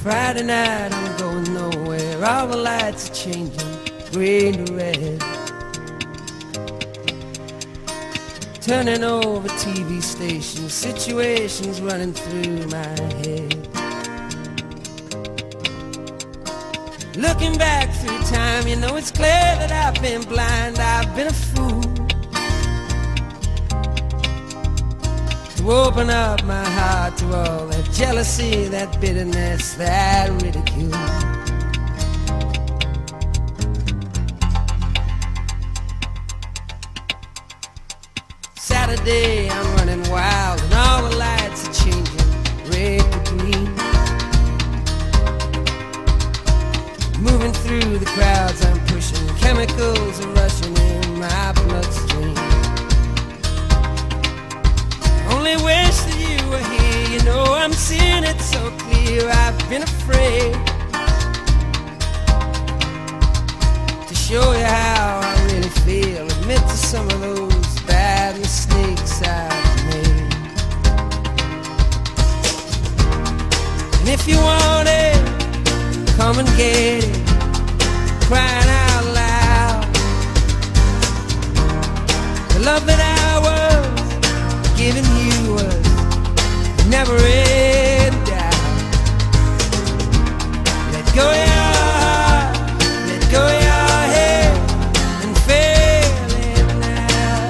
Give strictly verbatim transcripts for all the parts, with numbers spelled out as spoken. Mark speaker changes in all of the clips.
Speaker 1: Friday night, I'm going nowhere. All the lights are changing, green to red. Turning over T V stations, situations running through my head. Looking back through time, you know it's clear that I've been blind, I've been a fool to open up my heart to all that jealousy, that bitterness, that ridicule. Saturday, I'm running wild and all the lights are changing red to green. Moving through the crowds I'm pushing, chemicals are rushing in my bloodstream. Only wish that you were here, you know I'm seeing it so clear. I've been afraid to show you how I really feel, admit to some of those bad mistakes I've made. And if you want it, come and get it, crying out loud. The love that I was giving you was never in doubt. Let go of your heart, let go of your head, and feel it now.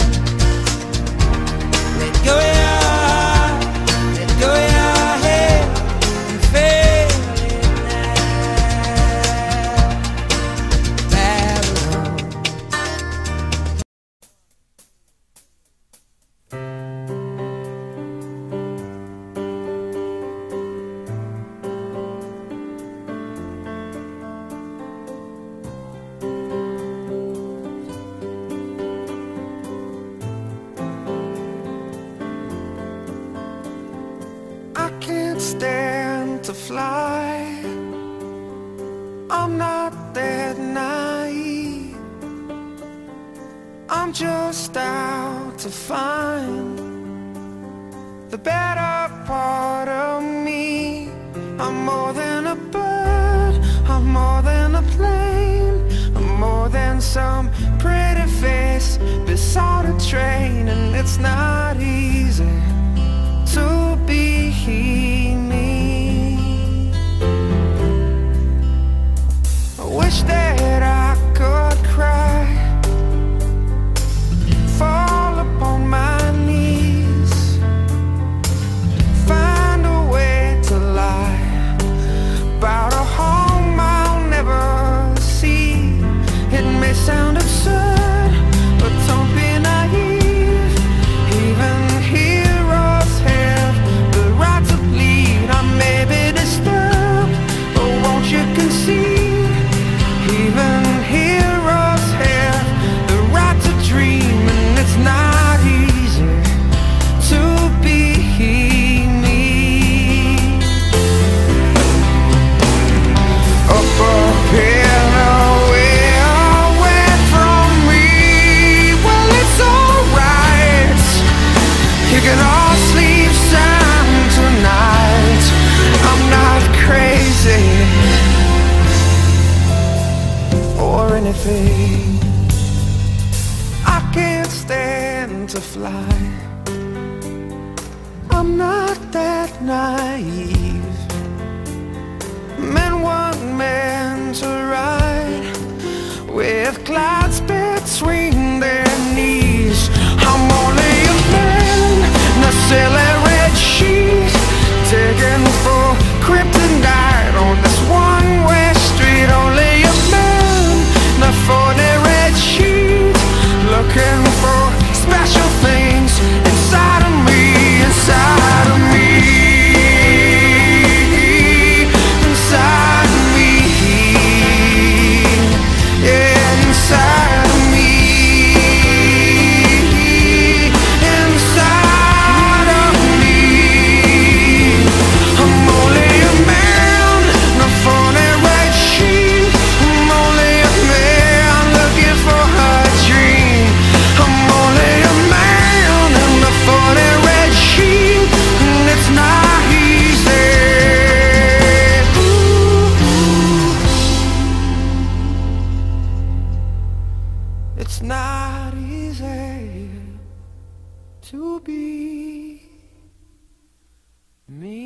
Speaker 1: Let go of your heart, let go of your head, and feel it now. Babylon. I can't stand to fly. I'm not that naive. I'm just out to find the better part of me. I'm more than a bird, I'm more than a plane, I'm more than some pretty face beside a train. And it's not easy to be me. I wish that I could cry, fall upon my knees, find a way to lie about a home I'll never see. It may sound absurd, but don't be naive. Even heroes have the right to bleed. I may be disturbed, but won't you concede? Even heroes have the right to dream, and it's not easy to be me. Up and away, away from me. Well, it's alright, you can all sleep sound tonight. I'm not crazy or anything. I can't stand to fly. I'm not that naive. Men want men to ride with clouds between their knees. I'm only a man in a silly red sheet, taken for kryptonite on this one-way street. Only a man in a forty red sheet, looking for special things inside of me, inside of me, inside of me, yeah, inside. not easy to be me.